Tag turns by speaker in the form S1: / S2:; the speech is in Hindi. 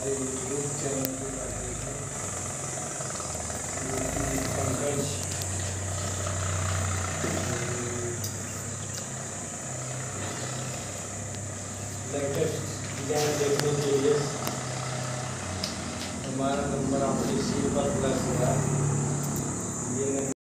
S1: हमारे यूट्यूब चैनल पे पंकज लेटेस्ट डिजाइन देखने के लिए हमारा नंबर आपके स्क्रीन पर फ्लैश हो रहा है। ये